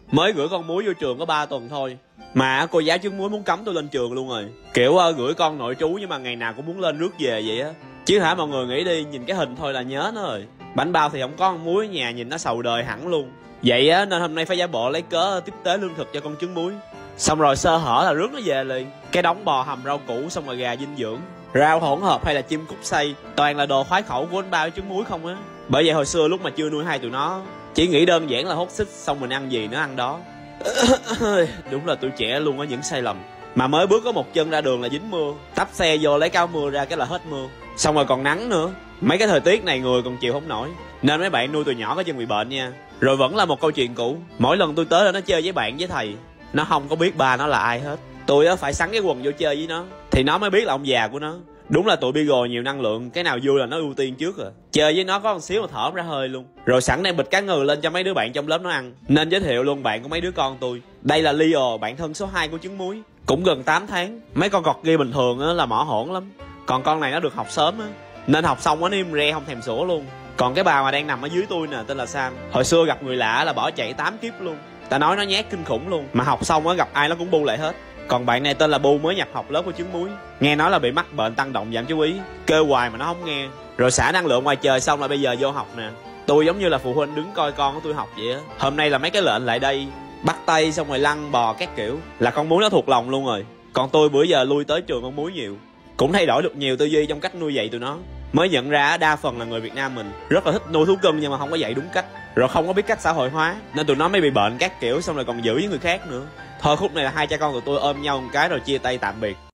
Mới gửi con muối vô trường có 3 tuần thôi mà cô giáo trứng muối muốn cấm tôi lên trường luôn rồi. Kiểu gửi con nội trú nhưng mà ngày nào cũng muốn lên rước về vậy á. Chứ hả mọi người nghĩ đi, nhìn cái hình thôi là nhớ nó rồi. Bánh bao thì không có con muối ở nhà, nhìn nó sầu đời hẳn luôn. Vậy á nên hôm nay phải giả bộ lấy cớ tiếp tế lương thực cho con trứng muối. Xong rồi sơ hở là rước nó về liền. Cái đống bò hầm rau củ, xong rồi gà dinh dưỡng, rau hỗn hợp hay là chim cút xay, toàn là đồ khoái khẩu của bánh bao với trứng muối không á. Bởi vậy hồi xưa lúc mà chưa nuôi hai tụi nó, chỉ nghĩ đơn giản là hốt xích xong mình ăn gì nó ăn đó. Đúng là tuổi trẻ luôn có những sai lầm. Mà mới bước có một chân ra đường là dính mưa, tấp xe vô lấy cao mưa ra cái là hết mưa. Xong rồi còn nắng nữa. Mấy cái thời tiết này người còn chịu không nổi. Nên mấy bạn nuôi từ nhỏ có chân bị bệnh nha. Rồi vẫn là một câu chuyện cũ. Mỗi lần tôi tới là nó chơi với bạn với thầy, nó không có biết ba nó là ai hết. Tôi á phải sắn cái quần vô chơi với nó thì nó mới biết là ông già của nó. Đúng là tụi Beagle nhiều năng lượng, cái nào vui là nó ưu tiên trước rồi. Chơi với nó có một xíu mà thở không ra hơi luôn. Rồi sẵn đem bịch cá ngừ lên cho mấy đứa bạn trong lớp nó ăn. Nên giới thiệu luôn bạn của mấy đứa con tôi. Đây là Leo, bạn thân số 2 của trứng muối. Cũng gần 8 tháng. Mấy con cọt kia bình thường á là mỏ hổn lắm. Còn con này nó được học sớm á, nên học xong nó im re không thèm sủa luôn. Còn cái bà mà đang nằm ở dưới tôi nè tên là Sam. Hồi xưa gặp người lạ là bỏ chạy 8 kiếp luôn. Ta nói nó nhát kinh khủng luôn. Mà học xong á gặp ai nó cũng bu lại hết. Còn bạn này tên là Bu, mới nhập học lớp của trứng muối. Nghe nói là bị mắc bệnh tăng động giảm chú ý, kêu hoài mà nó không nghe. Rồi xả năng lượng ngoài trời xong là bây giờ vô học nè. Tôi giống như là phụ huynh đứng coi con của tôi học vậy á. Hôm nay là mấy cái lệnh lại đây, bắt tay xong rồi lăn bò các kiểu, là con muối nó thuộc lòng luôn rồi. Còn tôi bữa giờ lui tới trường con muối nhiều, cũng thay đổi được nhiều tư duy trong cách nuôi dạy tụi nó. Mới nhận ra đa phần là người Việt Nam mình rất là thích nuôi thú cưng nhưng mà không có dạy đúng cách, rồi không có biết cách xã hội hóa, nên tụi nó mới bị bệnh các kiểu, xong rồi còn giữ với người khác nữa. Thôi khúc này là hai cha con tụi tôi ôm nhau một cái rồi chia tay tạm biệt.